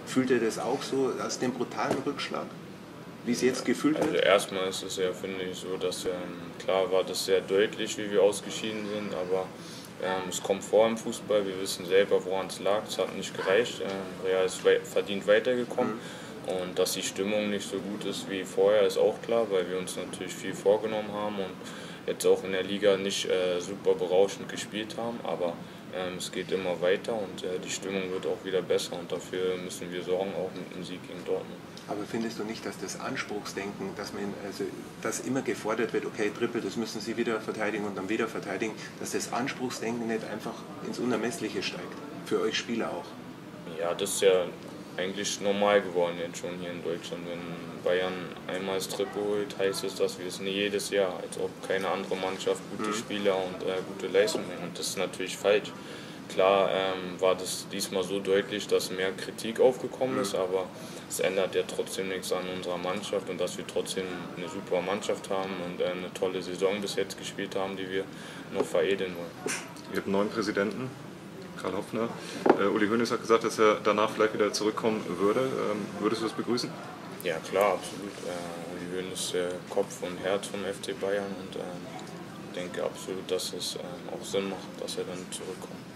Fühlt ihr das auch so aus dem brutalen Rückschlag, wie es jetzt gefühlt wird? Also erstmal ist es ja, finde ich, so, dass klar war das sehr deutlich, wie wir ausgeschieden sind, aber es kommt vor im Fußball, wir wissen selber, woran es lag, es hat nicht gereicht, Real ist verdient weitergekommen. Und dass die Stimmung nicht so gut ist wie vorher, ist auch klar, weil wir uns natürlich viel vorgenommen haben und jetzt auch in der Liga nicht super berauschend gespielt haben, aber es geht immer weiter und die Stimmung wird auch wieder besser und dafür müssen wir sorgen, auch mit dem Sieg gegen Dortmund. Aber findest du nicht, dass das Anspruchsdenken, dass immer gefordert wird, okay, Triple, das müssen sie wieder verteidigen und dann wieder verteidigen, dass das Anspruchsdenken nicht einfach ins Unermessliche steigt? Für euch Spieler auch? Ja, das ist ja eigentlich normal geworden jetzt schon hier in Deutschland. Wenn Bayern einmal das Triple holt, heißt es, dass wir es nicht jedes Jahr, als ob keine andere Mannschaft gute Spieler und gute Leistungen hat. Und das ist natürlich falsch. Klar war das diesmal so deutlich, dass mehr Kritik aufgekommen ist, aber es ändert ja trotzdem nichts an unserer Mannschaft und dass wir trotzdem eine super Mannschaft haben und eine tolle Saison bis jetzt gespielt haben, die wir noch veredeln wollen. Ihr habt einen neuen Präsidenten, Karl Hopfner. Uli Hoeneß hat gesagt, dass er danach vielleicht wieder zurückkommen würde. Würdest du das begrüßen? Ja klar, absolut. Uli Hoeneß ist der Kopf und Herz vom FC Bayern und ich denke absolut, dass es auch Sinn macht, dass er dann zurückkommt.